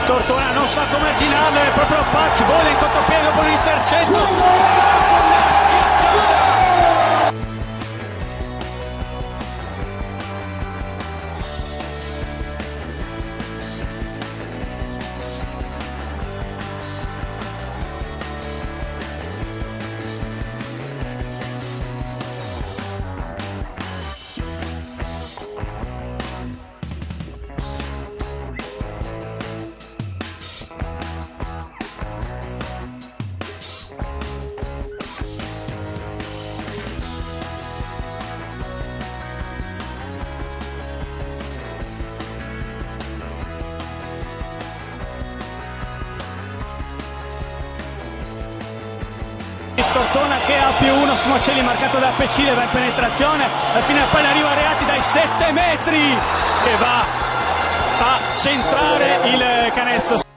Tortona non sa come arginarlo, è proprio Pac, vola in contropiede dopo un intercetto, una schiacciata. Tortona che ha +1 su Mocelli, marcato da Pecile, va in penetrazione, alla fine poi arriva Reati dai 7 metri che va a centrare il canestro.